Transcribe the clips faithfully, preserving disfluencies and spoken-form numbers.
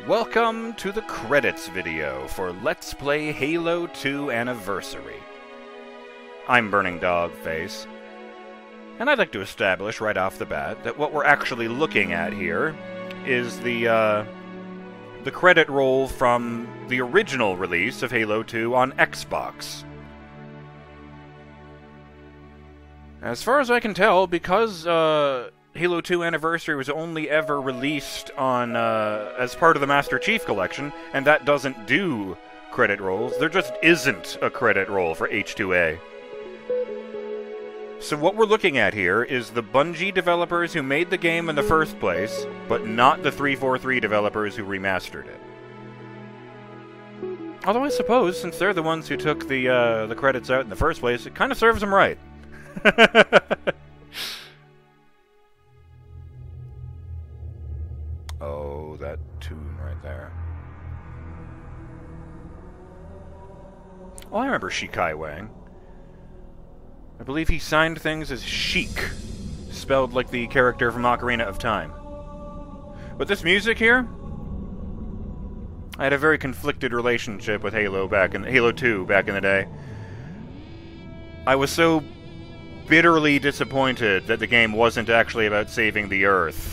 Welcome to the credits video for Let's Play Halo two Anniversary. I'm BurningDogFace, and I'd like to establish right off the bat that what we're actually looking at here is the, uh, the credit roll from the original release of Halo two on Xbox. As far as I can tell, because, uh... Halo two Anniversary was only ever released on uh, as part of the Master Chief Collection, and that doesn't do credit rolls. There just isn't a credit roll for H two A. So what we're looking at here is the Bungie developers who made the game in the first place, but not the three forty-three developers who remastered it. Although I suppose, since they're the ones who took the, uh, the credits out in the first place, it kind of serves them right. Oh, that tune right there. Oh, I remember Shikai Wang. I believe he signed things as Sheik, spelled like the character from Ocarina of Time. But this music here, I had a very conflicted relationship with Halo back in Halo two back in the day. I was so bitterly disappointed that the game wasn't actually about saving the Earth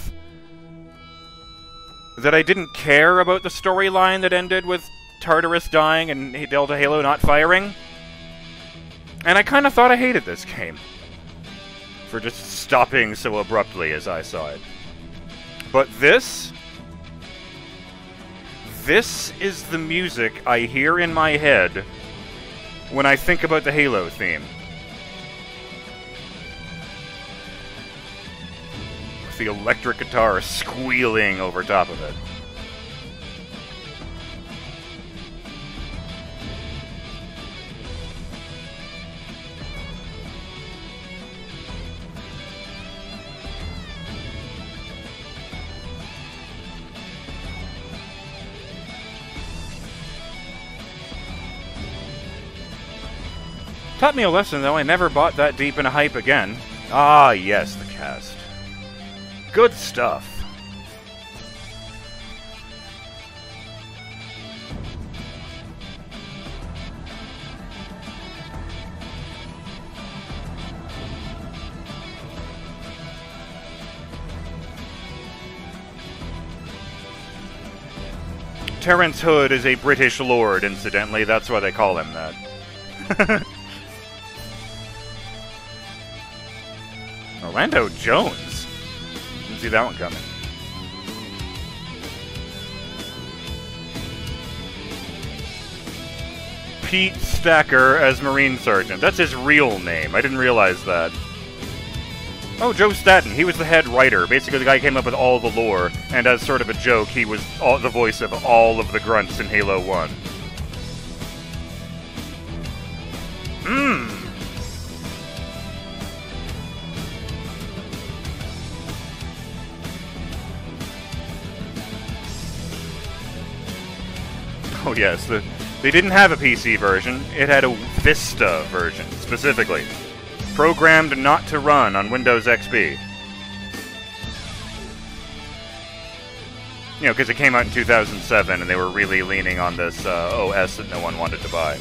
that I didn't care about the storyline that ended with Tartarus dying and Delta Halo not firing. And I kind of thought I hated this game for just stopping so abruptly as I saw it. But this... This is the music I hear in my head when I think about the Halo theme. The electric guitar squealing over top of it. Taught me a lesson, though. I never bought that deep in a hype again. Ah, yes, the cast. Good stuff. Terrence Hood is a British lord, incidentally. That's why they call him that. Orlando Jones? Didn't see that one coming. Pete Stacker as Marine Sergeant. That's his real name. I didn't realize that. Oh, Joe Staten. He was the head writer. Basically, the guy who came up with all the lore. And as sort of a joke, he was all, the voice of all of the grunts in Halo one. Mmm. Oh yes, the, they didn't have a P C version. It had a Vista version, specifically. Programmed not to run on Windows X P. You know, because it came out in two thousand seven, and they were really leaning on this uh, O S that no one wanted to buy.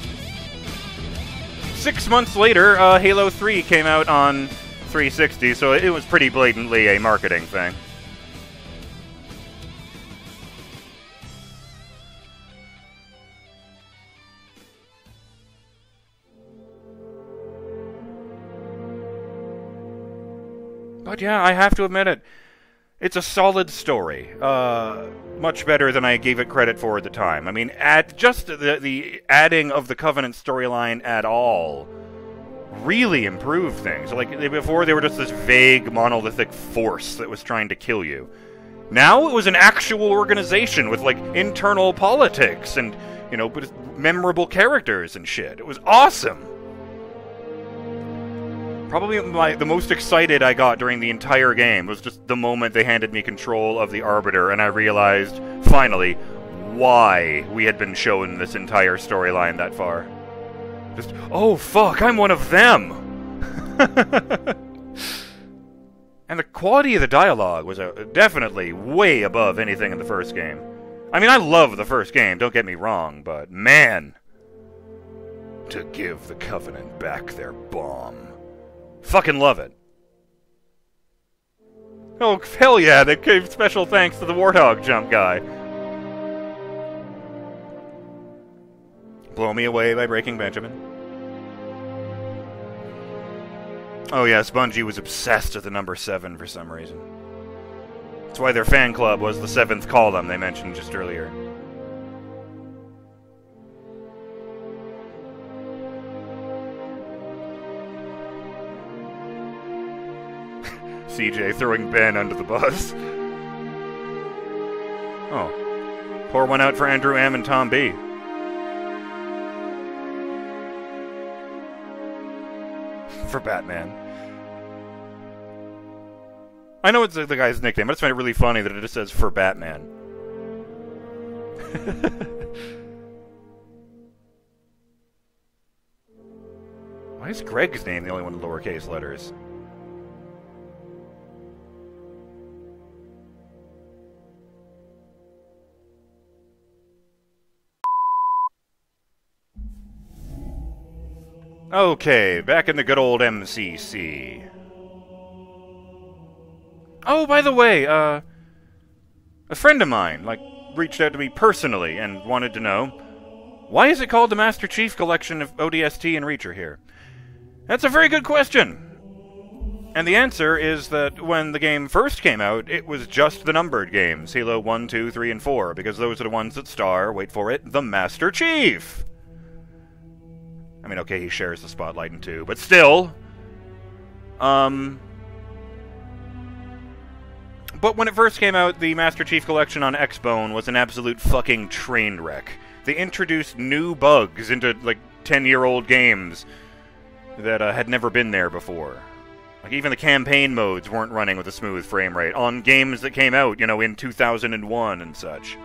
Six months later, uh, Halo three came out on three sixty, so it was pretty blatantly a marketing thing. But yeah, I have to admit it. It's a solid story. Uh, much better than I gave it credit for at the time. I mean, add, just the, the adding of the Covenant storyline at all really improved things. Like, before they were just this vague, monolithic force that was trying to kill you. Now it was an actual organization with, like, internal politics and, you know, memorable characters and shit. It was awesome! Probably my, the most excited I got during the entire game was just the moment they handed me control of the Arbiter, and I realized, finally, why we had been shown this entire storyline that far. Just, oh fuck, I'm one of them! And the quality of the dialogue was uh, definitely way above anything in the first game. I mean, I love the first game, don't get me wrong, but man, to give the Covenant back their bomb. Fucking love it. Oh, hell yeah, they gave special thanks to the Warthog jump guy. Blow Me Away by Breaking Benjamin. Oh yes, Bungie was obsessed with the number seven for some reason. That's why their fan club was the seventh column they mentioned just earlier. C J throwing Ben under the bus. Oh. Pour one out for Andrew M. and Tom B. For Batman. I know it's the guy's nickname, but I just find it really funny that it just says for Batman. Why is Greg's name the only one in lowercase letters? Okay, back in the good old M C C. Oh, by the way, uh, a friend of mine, like, reached out to me personally and wanted to know, why is it called the Master Chief Collection of O D S T and Reacher here? That's a very good question. And the answer is that when the game first came out, it was just the numbered games, Halo one, two, three, and four, because those are the ones that star, wait for it, the Master Chief! I mean, okay, he shares the spotlight in two, but still, um... But when it first came out, the Master Chief Collection on Xbone was an absolute fucking train wreck. They introduced new bugs into, like, ten-year-old games that uh, had never been there before. Like, even the campaign modes weren't running with a smooth frame rate on games that came out, you know, in two thousand one and such.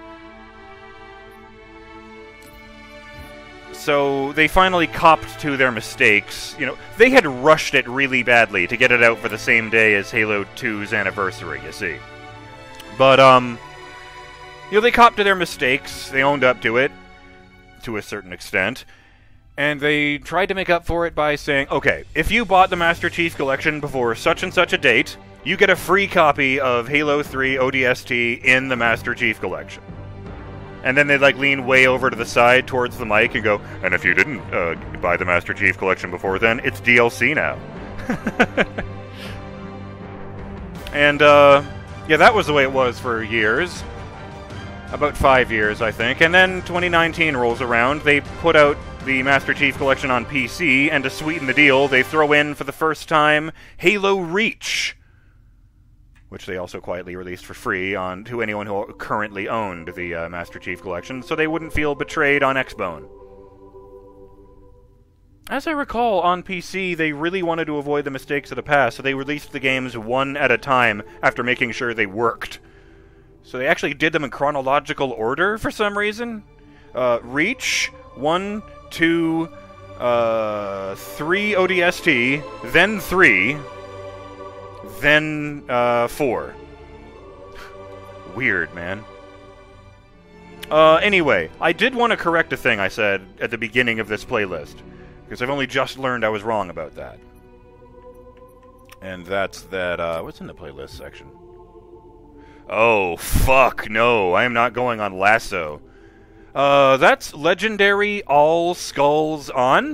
So they finally copped to their mistakes. You know, they had rushed it really badly to get it out for the same day as Halo two's anniversary, you see. But, um, you know, they copped to their mistakes. They owned up to it, to a certain extent. And they tried to make up for it by saying, okay, if you bought the Master Chief Collection before such and such a date, you get a free copy of Halo three O D S T in the Master Chief Collection. And then they'd, like, lean way over to the side towards the mic and go, and if you didn't uh, buy the Master Chief Collection before then, it's D L C now. And, uh, yeah, that was the way it was for years. About five years, I think. And then twenty nineteen rolls around, they put out the Master Chief Collection on P C, and to sweeten the deal, they throw in, for the first time, Halo Reach, which they also quietly released for free on to anyone who currently owned the uh, Master Chief Collection, so they wouldn't feel betrayed on Xbone. As I recall, on P C, they really wanted to avoid the mistakes of the past, so they released the games one at a time after making sure they worked. So they actually did them in chronological order for some reason. Uh, Reach, one, two, uh, three O D S T, then three, then, uh, four. Weird, man. Uh, anyway, I did want to correct a thing I said at the beginning of this playlist, because I've only just learned I was wrong about that. And that's that, uh, what's in the playlist section? Oh, fuck, no, I am not going on Lasso. Uh, that's Legendary All Skulls On.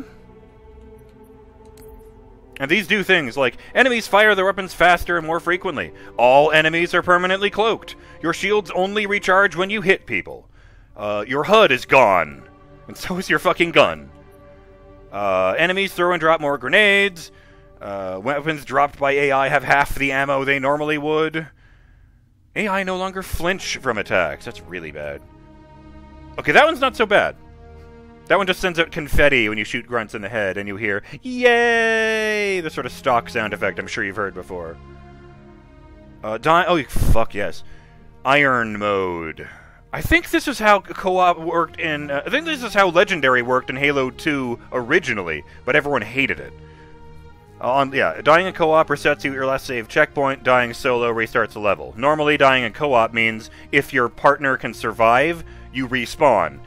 And these do things like, enemies fire their weapons faster and more frequently. All enemies are permanently cloaked. Your shields only recharge when you hit people. Uh, your H U D is gone. And so is your fucking gun. Uh, enemies throw and drop more grenades. Uh, weapons dropped by A I have half the ammo they normally would. A I no longer flinch from attacks. That's really bad. Okay, that one's not so bad. That one just sends out confetti when you shoot grunts in the head, and you hear, yay! The sort of stock sound effect I'm sure you've heard before. Uh, di- oh, fuck yes. Iron mode. I think this is how co-op worked in... Uh, I think this is how Legendary worked in Halo two originally, but everyone hated it. On yeah, dying in co-op resets you at your last save checkpoint. Dying solo restarts the level. Normally, dying in co-op means if your partner can survive, you respawn.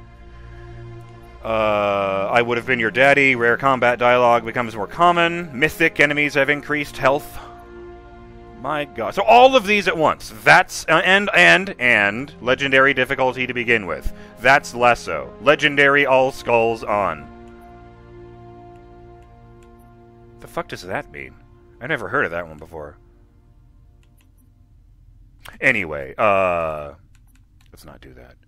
Uh, I would have been your daddy. Rare combat dialogue becomes more common. Mythic enemies have increased health. My god. So all of these at once. That's... Uh, and, and, and... Legendary difficulty to begin with. That's Lesso. Legendary all skulls on. The fuck does that mean? I never heard of that one before. Anyway, uh... let's not do that.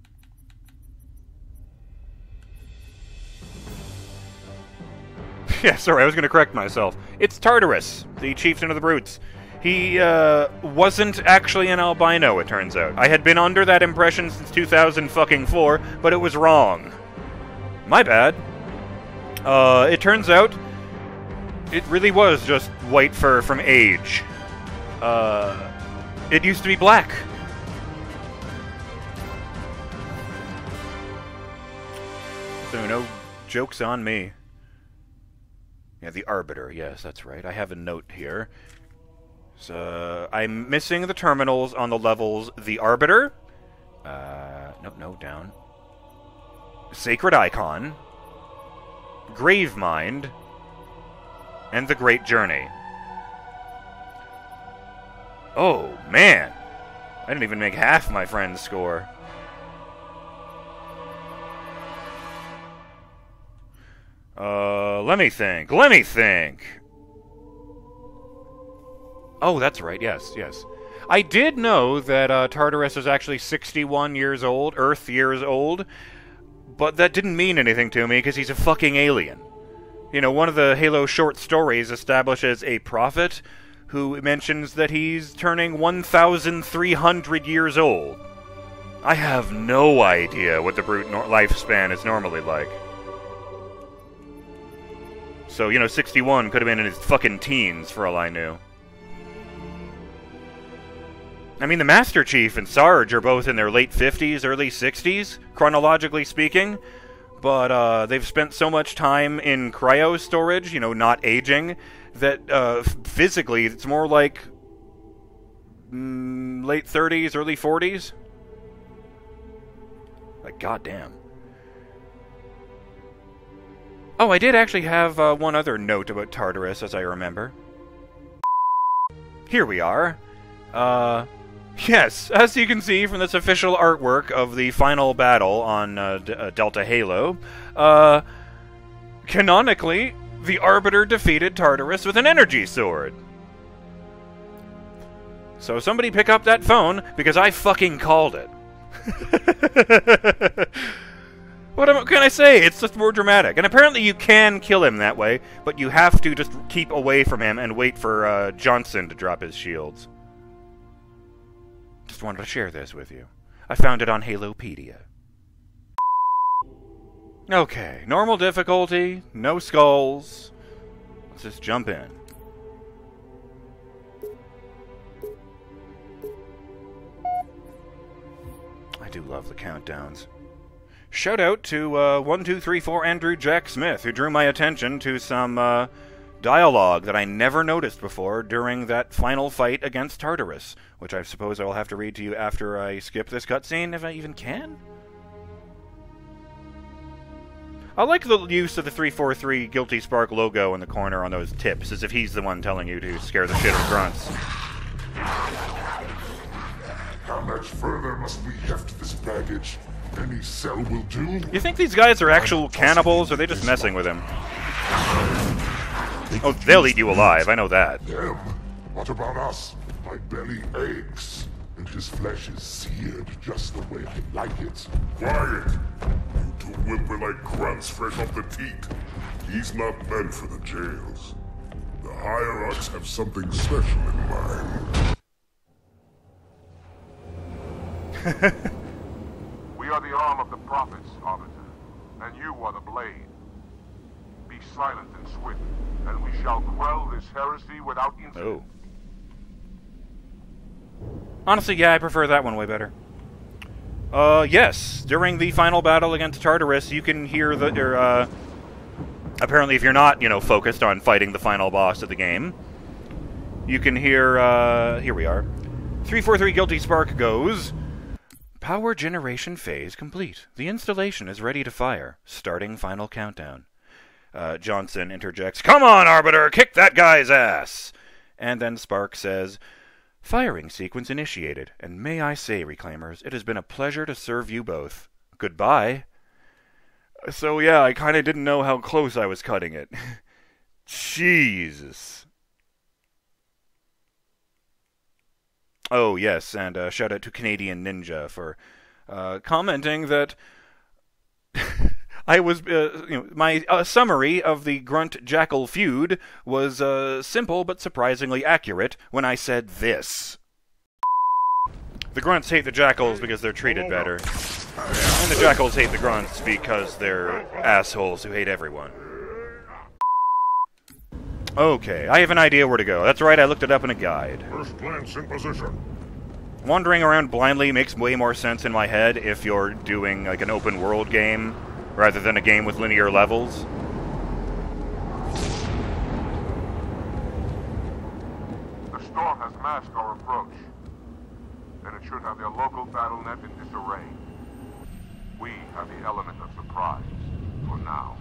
Yeah, sorry, I was going to correct myself. It's Tartarus, the chieftain of the brutes. He, uh, wasn't actually an albino, it turns out. I had been under that impression since two thousand fucking four, but it was wrong. My bad. Uh, it turns out it really was just white fur from age. Uh, it used to be black. So no joke's on me. Yeah, the Arbiter. Yes, that's right. I have a note here. So, I'm missing the terminals on the levels The Arbiter. Uh, no, no, down. Sacred Icon. Gravemind. And The Great Journey. Oh, man. I didn't even make half my friend's score. Uh, let me think. Let me think. Oh, that's right. Yes, yes. I did know that uh, Tartarus is actually sixty-one years old, Earth years old, but that didn't mean anything to me because he's a fucking alien. You know, one of the Halo short stories establishes a prophet who mentions that he's turning one thousand three hundred years old. I have no idea what the brute no- lifespan is normally like. So, you know, sixty-one could have been in his fucking teens, for all I knew. I mean, the Master Chief and Sarge are both in their late fifties, early sixties, chronologically speaking. But, uh, they've spent so much time in cryo storage, you know, not aging, that, uh, physically, it's more like... Mm, late thirties, early forties? Like, goddamn. Oh, I did actually have uh, one other note about Tartarus, as I remember. Here we are. Uh, yes, as you can see from this official artwork of the final battle on uh, D- uh, Delta Halo, uh, canonically, the Arbiter defeated Tartarus with an energy sword. So somebody pick up that phone, because I fucking called it. What can I say? It's just more dramatic. And apparently you can kill him that way, but you have to just keep away from him and wait for uh, Johnson to drop his shields. Just wanted to share this with you. I found it on Halopedia. Okay, normal difficulty, no skulls. Let's just jump in. I do love the countdowns. Shout out to uh, one two three four Andrew Jack Smith, who drew my attention to some uh, dialogue that I never noticed before during that final fight against Tartarus, which I suppose I will have to read to you after I skip this cutscene, if I even can? I like the use of the three four three Guilty Spark logo in the corner on those tips, as if he's the one telling you to scare the shit out of grunts. How much further must we heft this baggage? Any cell will do. You think these guys are actual cannibals, or are they just messing with him? Oh, they'll eat you alive, I know that. Them? What about us? My belly aches, and his flesh is seared just the way I like it. Quiet! You two whimper like grunts fresh off the teat. He's not meant for the jails. The hierarchs have something special in mind. We are the arm of the prophets, Arbiter, and you are the blade. Be silent and swift, and we shall quell this heresy without incident. Oh. Honestly, yeah, I prefer that one way better. Uh, yes. During the final battle against Tartarus, you can hear the, er, uh, Apparently, if you're not, you know, focused on fighting the final boss of the game, you can hear, uh, here we are. three four three Guilty Spark goes, power generation phase complete. The installation is ready to fire. Starting final countdown. Uh, Johnson interjects, come on, Arbiter, kick that guy's ass! And then Spark says, firing sequence initiated, and may I say, Reclaimers, it has been a pleasure to serve you both. Goodbye. So yeah, I kinda didn't know how close I was cutting it. Jesus. Oh, yes, and uh, shout out to Canadian Ninja for uh, commenting that I was, uh, you know, my uh, summary of the Grunt Jackal feud was uh, simple but surprisingly accurate when I said this. The Grunts hate the Jackals because they're treated better. And the Jackals hate the Grunts because they're assholes who hate everyone. Okay, I have an idea where to go. That's right, I looked it up in a guide. First glance in position. Wandering around blindly makes way more sense in my head if you're doing like an open world game rather than a game with linear levels. The storm has masked our approach, and it should have their local battle net in disarray. We have the element of surprise for now.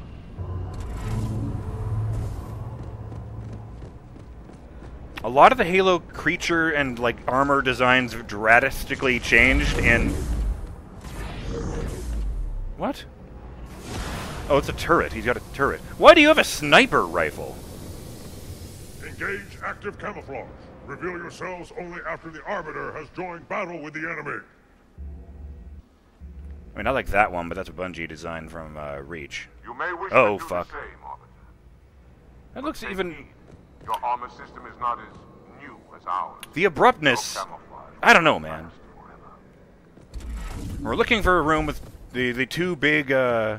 A lot of the Halo creature and like armor designs have drastically changed in... What? Oh, it's a turret. He's got a turret. Why do you have a sniper rifle? Engage active camouflage. Reveal yourselves only after the Arbiter has joined battle with the enemy. I mean, I like that one, but that's a Bungie design from uh, Reach. You may wish Oh, to do fuck. the same, Arbiter. That looks even... Your armor system is not as new as ours. The abruptness... I don't know, man. We're looking for a room with the, the two big, uh...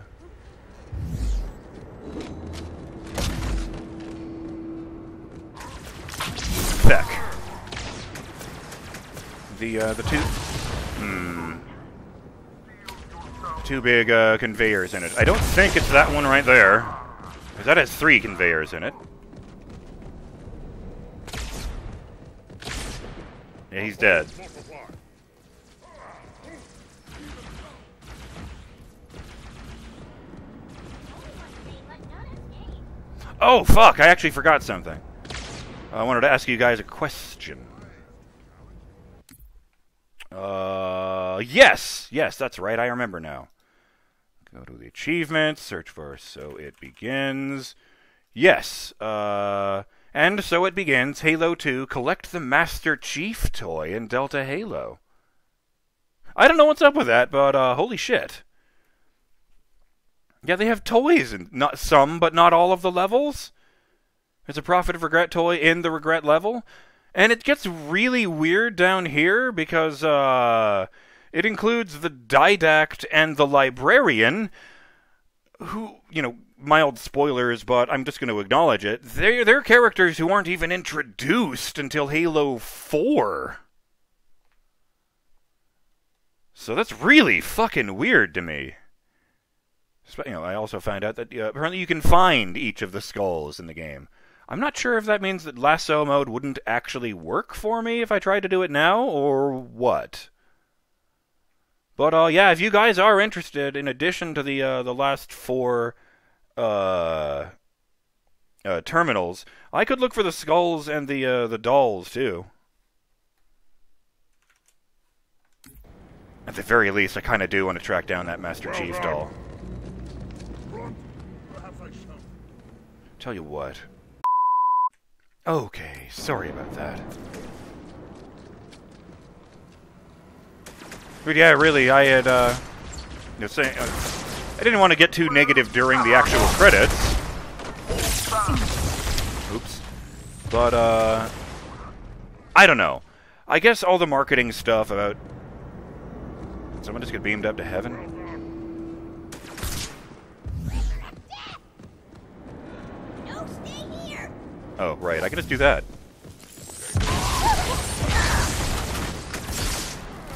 Feck. The, uh, the two... Hmm... Two big, uh, conveyors in it. I don't think it's that one right there. Because that has three conveyors in it. Yeah, he's dead. Oh, fuck! I actually forgot something. I wanted to ask you guys a question. Uh, yes! Yes, that's right, I remember now. Go to the achievements, search for So It Begins. Yes, uh... And so it begins, Halo two, collect the Master Chief toy in Delta Halo. I don't know what's up with that, but uh, holy shit. Yeah, they have toys in not some, but not all of the levels. There's a Prophet of Regret toy in the Regret level. And it gets really weird down here because uh, it includes the Didact and the Librarian, who, you know, mild spoilers, but I'm just going to acknowledge it. They're, they're characters who aren't even introduced until Halo four. So that's really fucking weird to me. You know, I also found out that uh, apparently you can find each of the skulls in the game. I'm not sure if that means that lasso mode wouldn't actually work for me if I tried to do it now, or what. But, uh, yeah, if you guys are interested, in addition to the, uh, the last four... Uh, uh, terminals, I could look for the skulls and the uh, the dolls too. At the very least, I kind of do want to track down that Master Well Chief done. doll. Run. Perhaps I shall. Tell you what. Okay, sorry about that. But yeah, really, I had uh, you know, saying. Uh, I didn't want to get too negative during the actual credits. Oops. But, uh... I don't know. I guess all the marketing stuff about... Someone just get beamed up to heaven? No, stay here. Oh, right. I can just do that.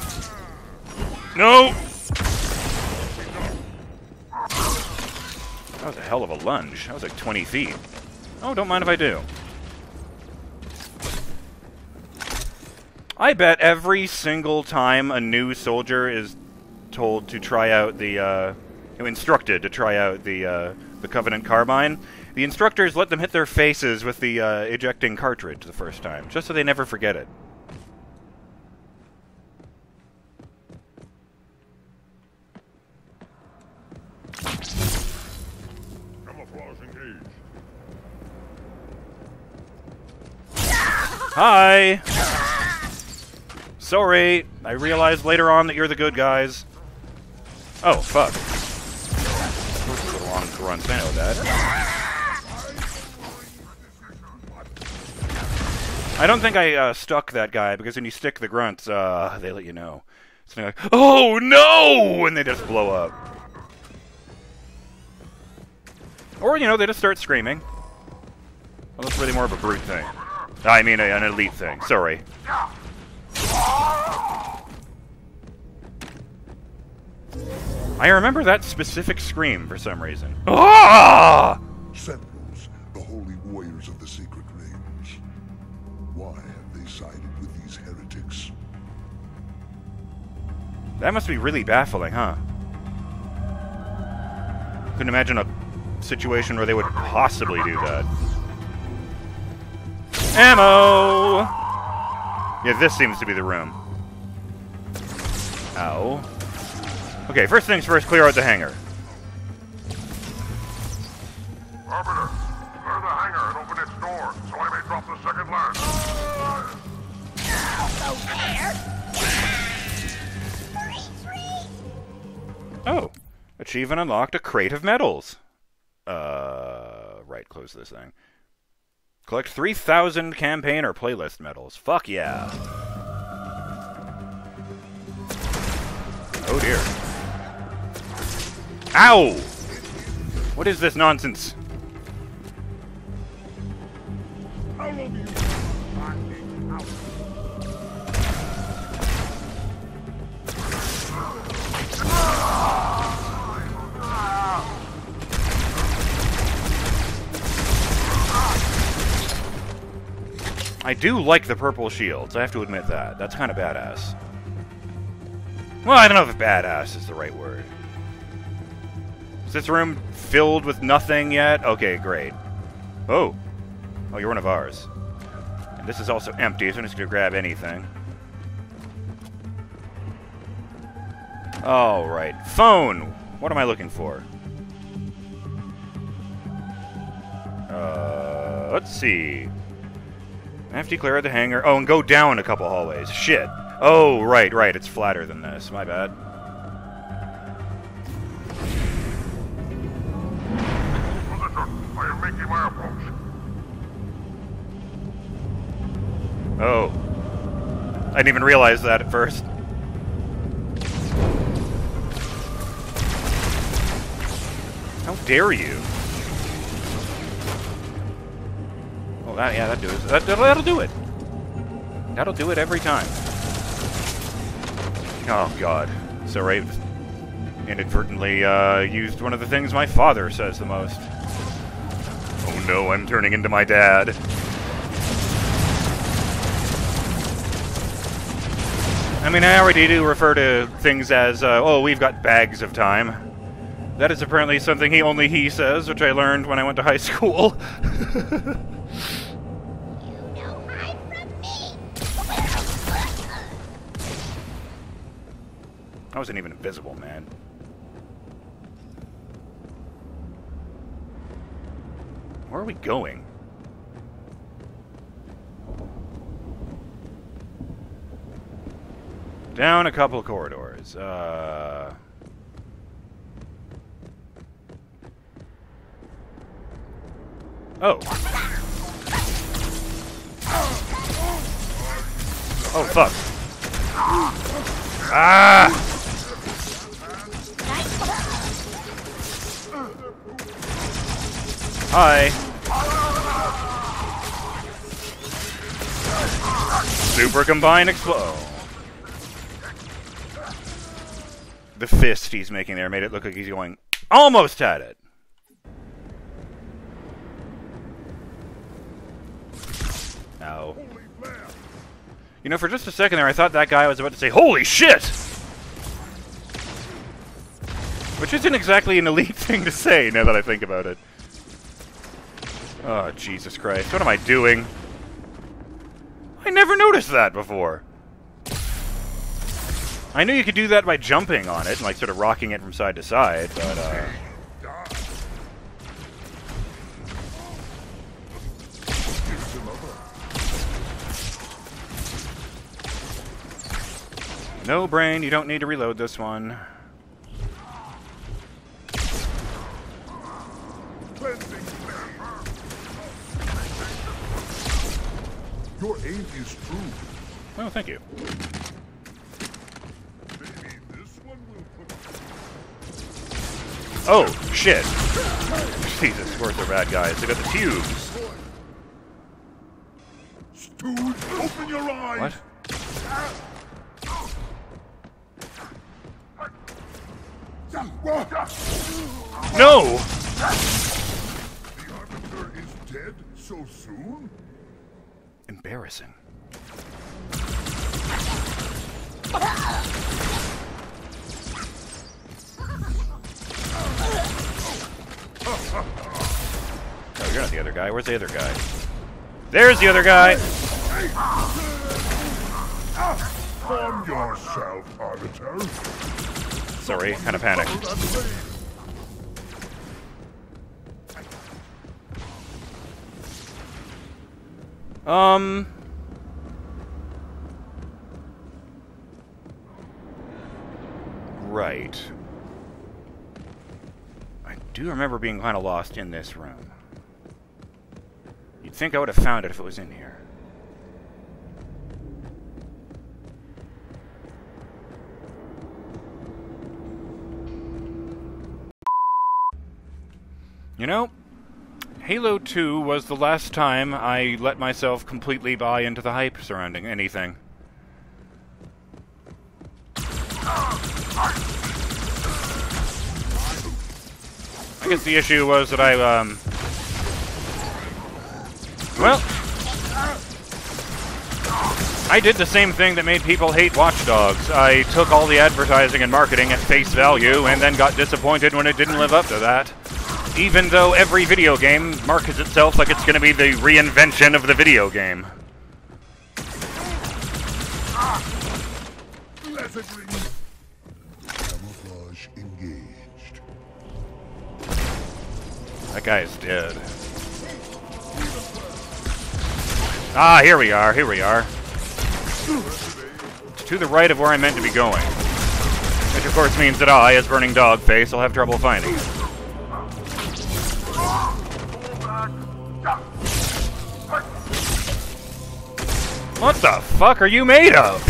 No! That was a hell of a lunge. That was like twenty feet. Oh, don't mind if I do. I bet every single time a new soldier is told to try out the, uh, instructed to try out the, uh, the Covenant Carbine, the instructors let them hit their faces with the, uh, ejecting cartridge the first time, just so they never forget it. Camouflage engaged. Hi! Sorry, I realized later on that you're the good guys. Oh, fuck. Those are the long grunts, I know that. I don't think I uh, stuck that guy, because when you stick the grunts, uh, they let you know. So they're like, oh no! And they just blow up. Or, you know, they just start screaming. Well, that's really more of a brute thing. I mean, a, an elite thing. Sorry. I remember that specific scream for some reason. Ah! Sentinels, the holy warriors of the sacred rings. Why have they sided with these heretics? That must be really baffling, huh? Couldn't imagine a situation where they would possibly do that. Ammo! Yeah, this seems to be the room. Ow. Okay, first things first, clear out the hangar. Arbiter, clear the hangar and open its door, so I may drop the second lance. Oh. Achievement unlocked, a crate of medals. Uh, right, close this thing. Collect three thousand campaign or playlist medals. Fuck yeah. Oh dear. Ow! What is this nonsense? I do like the purple shields, I have to admit that. That's kind of badass. Well, I don't know if badass is the right word. Is this room filled with nothing yet? Okay, great. Oh. Oh, you're one of ours. And this is also empty, so I'm just going to grab anything. All right. Phone! What am I looking for? Uh, let's see. I have to clear the hangar. Oh, and go down a couple hallways. Shit. Oh, right, right. It's flatter than this. My bad. Position, I am making my approach. Oh. I didn't even realize that at first. How dare you? Oh, that, yeah, that'll do it. That, that'll do it. That'll do it every time. Oh, God. Sorry. Inadvertently uh, used one of the things my father says the most. Oh, no, I'm turning into my dad. I mean, I already do refer to things as, uh, oh, we've got bags of time. That is apparently something he only he says, which I learned when I went to high school. I wasn't even invisible, man. Where are we going? Down a couple corridors. Uh... Oh. Oh, fuck. Ah! Hi. Super combine explode. The fist he's making there made it look like he's going, almost had it. You know, for just a second there, I thought that guy was about to say, "Holy shit!" Which isn't exactly an elite thing to say, now that I think about it. Oh, Jesus Christ. What am I doing? I never noticed that before. I knew you could do that by jumping on it and, like, sort of rocking it from side to side, but, uh... no, brain, you don't need to reload this one. Your aim is true. Oh, thank you. Maybe this one will put... Oh, shit. Jesus, of course they're bad guys. They got the tubes. Stooge, open your eyes! What? No! The Arbiter is dead so soon? Embarrassing. Oh, you're not the other guy. Where's the other guy? There's the other guy! Calm yourself, Arbiter. Sorry, kind of panicked. Um... Right. I do remember being kind of lost in this room. You'd think I would have found it if it was in here. You know, Halo two was the last time I let myself completely buy into the hype surrounding anything. I guess the issue was that I, um... well... I did the same thing that made people hate Watch Dogs. I took all the advertising and marketing at face value and then got disappointed when it didn't live up to that. Even though every video game markets itself like it's going to be the reinvention of the video game. Camouflage engaged. That guy is dead. Ah, here we are, here we are. It's to the right of where I meant to be going. Which of course means that I, as BurningDogFace, will have trouble finding it. What the fuck are you made of?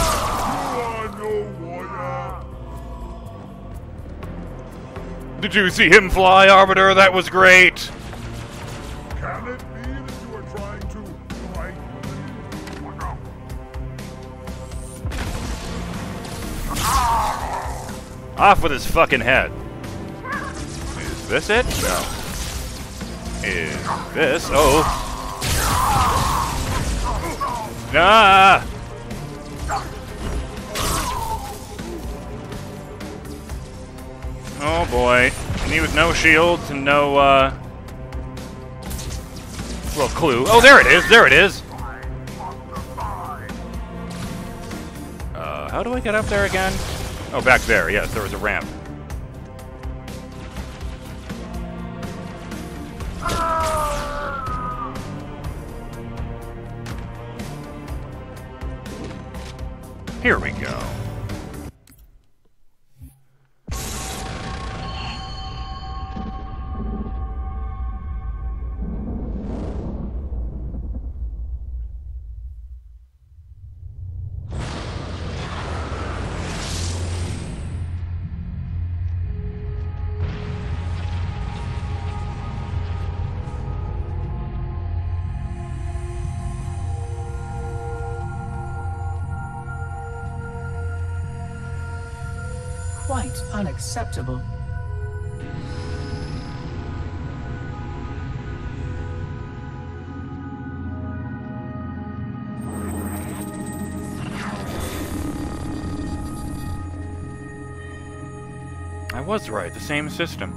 Did you see him fly, Arbiter? That was great! Can it be that you are trying to fight me? Off with his fucking head. Is this it? No. Is this? Oh. Ah! Oh boy. And he with no shields and no, uh... little clue. Oh, there it is! There it is! Uh, how do I get up there again? Oh, back there. Yes, there was a ramp. Here we go. Quite unacceptable. I was right, the same system.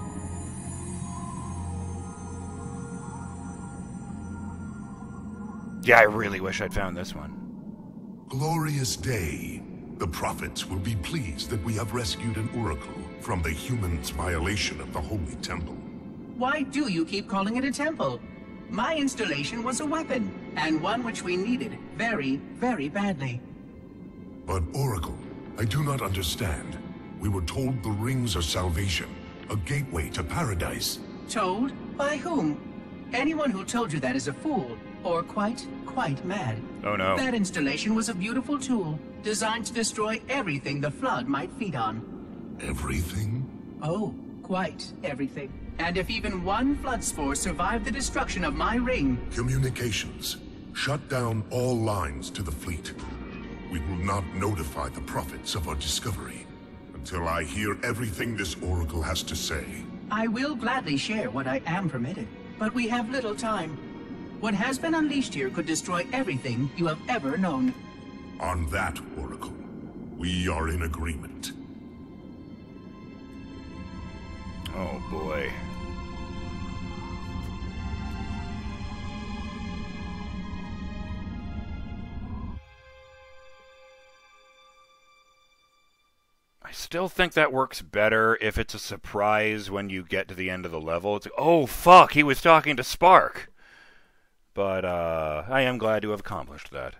Yeah, I really wish I'd found this one. Glorious day. The prophets will be pleased that we have rescued an oracle from the humans' violation of the holy temple. Why do you keep calling it a temple? My installation was a weapon, and one which we needed very, very badly. But Oracle, I do not understand. We were told the rings are salvation, a gateway to paradise. Told? By whom? Anyone who told you that is a fool, or quite, quite mad. Oh no. That installation was a beautiful tool, designed to destroy everything the Flood might feed on. Everything? Oh, quite everything. And if even one Flood spore survived the destruction of my ring... Communications. Shut down all lines to the fleet. We will not notify the prophets of our discovery until I hear everything this oracle has to say. I will gladly share what I am permitted, but we have little time. What has been unleashed here could destroy everything you have ever known. On that, Oracle, we are in agreement. Oh boy. I still think that works better if it's a surprise when you get to the end of the level. It's like, oh fuck, he was talking to Spark. But uh, I am glad to have accomplished that.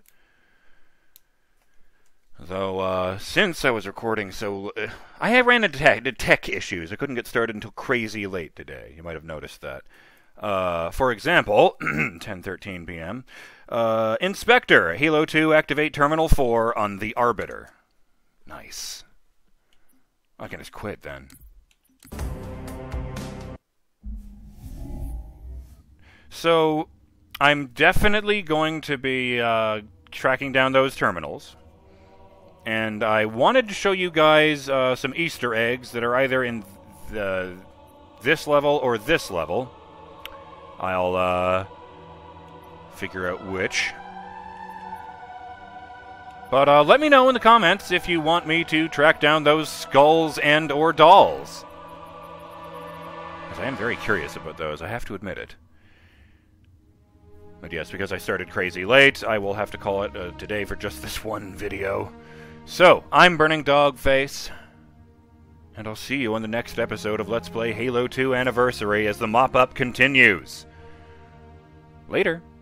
Though, uh, since I was recording so... Uh, I have ran into tech, tech issues. I couldn't get started until crazy late today. You might have noticed that. Uh, for example, ten thirteen p m Uh, Inspector, Halo two, activate Terminal four on the Arbiter. Nice. I can just quit then. So, I'm definitely going to be uh, tracking down those terminals. And I wanted to show you guys uh, some Easter eggs that are either in the, this level or this level. I'll uh, figure out which. But uh, let me know in the comments if you want me to track down those skulls and or dolls. Because I am very curious about those, I have to admit it. But yes, because I started crazy late, I will have to call it uh, today for just this one video. So, I'm BurningDogFace, and I'll see you on the next episode of Let's Play Halo two Anniversary as the mop-up continues. Later.